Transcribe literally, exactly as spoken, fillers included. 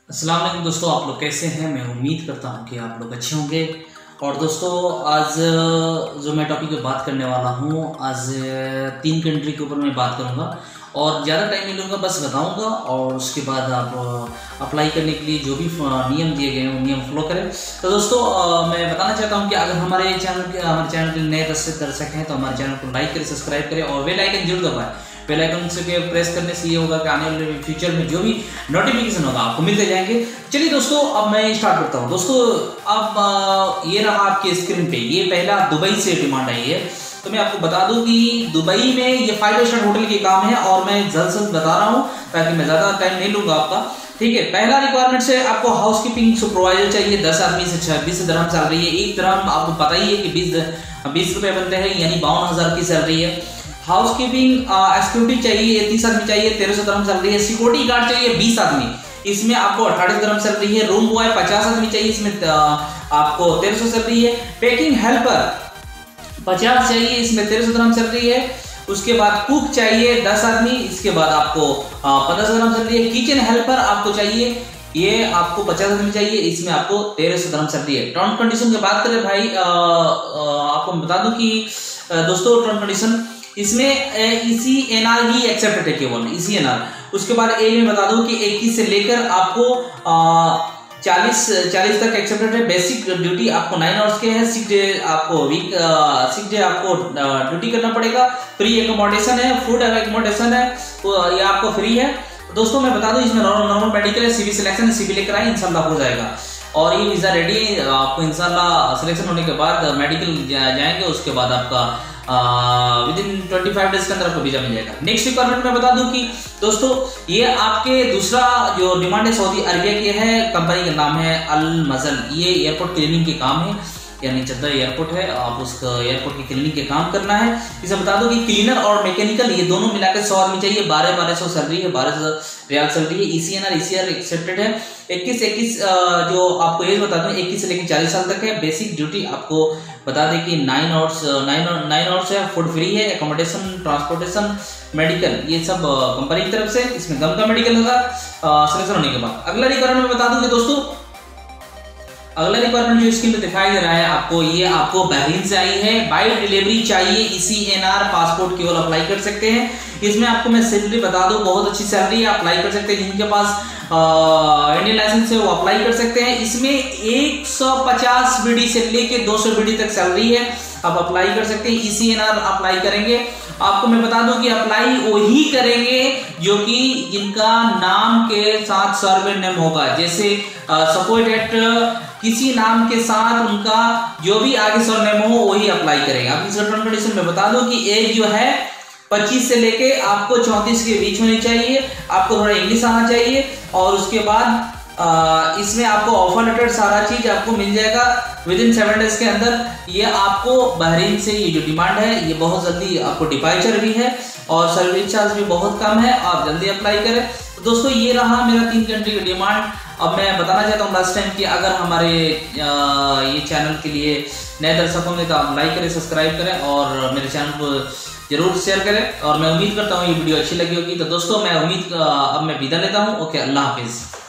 अस्सलाम वालेकुम दोस्तों, आप लोग कैसे हैं। मैं उम्मीद करता हूं कि आप लोग अच्छे होंगे। और दोस्तों आज जो मैं टॉपिक पे बात करने वाला हूं, आज तीन कंट्री के ऊपर मैं बात करूंगा और ज़्यादा टाइम नहीं लूँगा, बस बताऊंगा और उसके बाद आप अप्लाई करने के लिए जो भी नियम दिए गए हैं वो नियम फॉलो करें। तो दोस्तों मैं बताना चाहता हूं कि अगर हमारे चैनल के हमारे चैनल के नए दर्शक हैं तो हमारे चैनल को लाइक करें, सब्सक्राइब करें और बेल आइकन जरूर दबाएं। बेल आइकन से प्रेस करने से ये होगा कि आने वाले फ्यूचर में जो भी नोटिफिकेशन होगा आपको मिलते जाएंगे। चलिए दोस्तों अब मैं स्टार्ट करता हूँ। दोस्तों अब ये रहा आपके स्क्रीन पे, ये पहला दुबई से डिमांड आई है। तो मैं आपको बता दूं कि दुबई में ये फाइव स्टार होटल के काम है और मैं जल्द से जल्द बता रहा हूँ ताकि मैं ज़्यादा टाइम नहीं लूँगा आपका। ठीक है, पहला रिक्वायरमेंट से आपको हाउस कीपिंग सुपरवाइजर चाहिए। दस आदमी से छब्बीस दरहम सैलरी है। एक दरहम आपको पता ही है कि बीस बीस रुपये बनते हैं, यानी बावन हज़ार की सैलरी है। हाउस कीपिंग सिक्योरिटी चाहिए, तीस आदमी चाहिए, तेरह सौ दरहम सैलरी है। सिक्योरिटी गार्ड चाहिए बीस आदमी, इसमें आपको अठारह दरहम सैलरी है। रूम बॉय पचास आदमी चाहिए, इसमें आपको तेरह सौ सैलरी है। पैकिंग हेल्पर पचास चाहिए, इसमें तेरह सौ दरहम सैलरी है। उसके बाद कुक चाहिए दस आदमी, इसके बाद आपको पंद्रह सौ दरहम सैलरी है। किचन हेल्पर आपको चाहिए, ये आपको पचास आदमी चाहिए, इसमें आपको तेरह सौ दरहम सैलरी है। टर्म कंडीशन की बात करें भाई, आ, आ, आपको बता दूं कि दोस्तों टर्म कंडीशन इसमें इसी एनआर ही एक्सेप्टेड है, केवल इसी एनआर। उसके बाद ए में बता दूं कि इक्कीस से लेकर आपको चालीस चालीस तक एक्सेप्टेड है। बेसिक ड्यूटी आपको नाइन आवर्स के है। सिक डे आपको वीक सिक डे आपको ड्यूटी करना पड़ेगा। फ्री एकोमोडेशन है, फूड एकोमोडेशन है, तो ये आपको फ्री है। दोस्तों मैं बता दूं इसमें नॉर्मल मेडिकल है, सीवी सिलेक्शन, सीवी लेकर आए, इंशाल्लाह हो जाएगा। और ये वीज़ा रेडी है, आपको इंशाल्लाह सिलेक्शन होने के बाद मेडिकल जाएंगे, उसके बाद आपका विद इन पच्चीस डेज के अंदर आपको वीजा मिल जाएगा। नेक्स्ट रिक्वायरमेंट में बता दूं कि दोस्तों ये आपके दूसरा जो डिमांड है सऊदी अरबिया की है। कंपनी का नाम है अल मजल। ये एयरपोर्ट क्लीनिंग के काम है, यानी जद्दा एयरपोर्ट है, आप उसका एयरपोर्ट की क्लीनिंग के काम करना है। इसे बता दो कि क्लीनर और मैकेनिकल ये दोनों मिलाकर सौ आदमी चाहिए। बारह बारह सौ सैलरी है, बारह सौ रियाल सैलरी है। ईसीएनआर ईसीआर एक्सेप्टेड है। इक्कीस इक्कीस जो आपको एज बता दूं इक्कीस से लेकर चालीस साल तक है। बेसिक ड्यूटी आपको बता दें कि nine hours nine nine hours है। फूड फ्री है, एकोमोडेशन, ट्रांसपोर्टेशन, मेडिकल ये सब कंपनी की तरफ से। इसमें गम का मेडिकल होगा सिलेक्शन होने के बाद। अगला रिक्वायरमेंट में बता दूं कि दोस्तों अगला रिक्वायरमेंट जो स्क्रीन पे दिखाई दे रहा है आपको, ये आपको बहरीन से आई है। बाई डिलीवरी चाहिए, इसी एनआर पासपोर्ट केवल अप्लाई कर सकते हैं। इसमें आपको मैं सिंपली बता दूं बहुत अच्छी सैलरी है, अप्लाई कर सकते हैं। जिनके पास इंडियन लाइसेंस है वो अप्लाई कर सकते हैं। इसमें एक सौ पचास बीडी से लेके दो सौ बीडी तक सैलरी है, आप अप्लाई कर सकते हैं। इसी एनआर अप्लाई करेंगे। आपको मैं बता दूं कि अप्लाई वही करेंगे जो कि जिनका नाम के साथ सर्वे नेम होगा। जैसे सपोर्ट एट किसी नाम के साथ उनका जो भी आगे सरनेम हो वही अप्लाई करेंगे। आप इसका टर्म कंडीशन में बता दो कि एज जो है पच्चीस से लेके आपको चौंतीस के बीच होनी चाहिए। आपको थोड़ा इंग्लिश आना चाहिए और उसके बाद आ, इसमें आपको ऑफर लेटर सारा चीज आपको मिल जाएगा विद इन सेवन डेज के अंदर। ये आपको बहरीन से ये जो डिमांड है ये बहुत जल्दी आपको डिपार्चर भी है और सर्विस चार्ज भी बहुत कम है, आप जल्दी अप्लाई करें। तो दोस्तों ये रहा मेरा तीन कंट्री का डिमांड। अब मैं बताना चाहता हूँ लास्ट टाइम कि अगर हमारे ये चैनल के लिए नए दर्शक होंगे तो आप लाइक करें, सब्सक्राइब करें और मेरे चैनल को जरूर शेयर करें। और मैं उम्मीद करता हूँ ये वीडियो अच्छी लगी होगी। तो दोस्तों मैं उम्मीद अब मैं विदा लेता हूँ। ओके, अल्लाह हाफिज़।